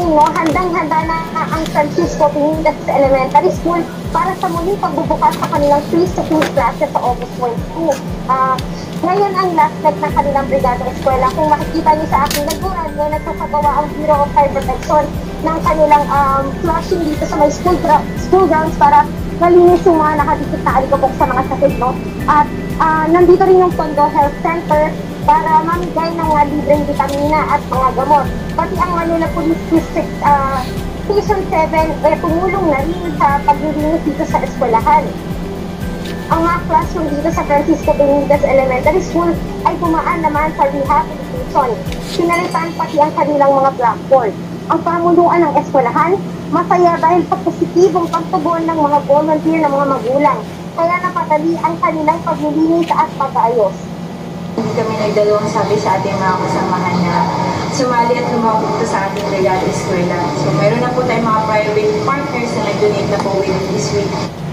tingin mo, handang-handa na ang Francisco Benitez Elementary School para sa muling pagbubukas sa kanilang face-to-face classes sa August 22. Ngayon ang last night ng kanilang Brigada Eskwela. Kung makikita niyo sa aking naguran, may nagsasagawa ang Bureau of Fire Protection ng kanilang flushing dito sa may school grounds para malinis yung mga nakadikit na alikabok sa mga sakit, no? At nandito rin yung Tondo Health Center para mamigay ng mga libreng vitamina at mga gamot. Pati ang Manila Police District Station 7 tumulong na rin sa paglilinis dito sa eskwelahan. Ang mga classroom dito sa Francisco Benitez Elementary School ay tumaan naman sa rehabilitation. Pinalitan pati ang kanilang mga blackboard. Ang pamuluan ng eskwelahan, masaya dahil sa positibong pagtugon ng mga volunteer ng mga magulang. Kaya napadali ang kanilang paglilinis at pag-aayos. Kami nagdalawang sabi sa ating mga kasamahan na sumali at lumapit ito sa ating Brigada Eskwela. So meron na po tayong mga private partners na nag-donate na po within this week.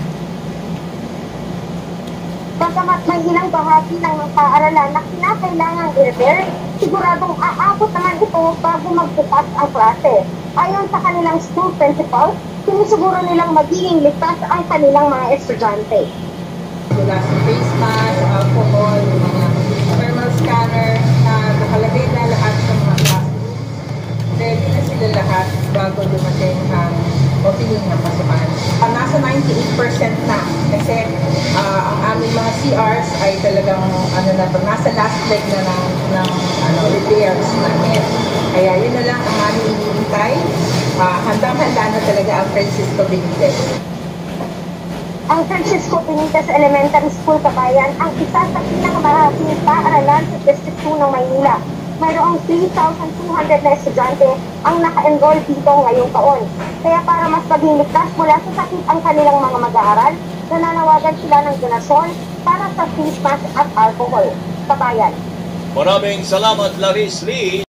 Bagamat may ilang bahagi ng mga paaralan na kinakailangang i-repair, siguradong aabot naman ito bago magbukas ang klase. Ayon sa kanilang school principal, sinisiguro nilang magiging ligtas ang kanilang mga estudyante. Mula sa face mask, alcohol, mga thermal scanner na nakalagay na lahat sa mga classroom. Ready na sila lahat bago dumating ang opening ng pasukan. Nasa 98% na kasi ang aming mga CRs ay talagang nasa last leg na ng repairs namin. Kaya yun na lang ang aming hinihintay. Handang-handa na talaga ang Francisco Benitez. Ang Francisco Benitez Elementary School, kabayan, ang isa sa pinakamalaking paaralan sa District 2 ng Maynila. Mayroong 3,200 na estudyante ang naka-enroll dito ngayong taon. Kaya para mas maging ligtas mula sa sakit ang kanilang mga mag-aaral, nananawagan sila ng donasyon para sa face mask at alcohol. Kabayan. Maraming salamat, Laris Lee.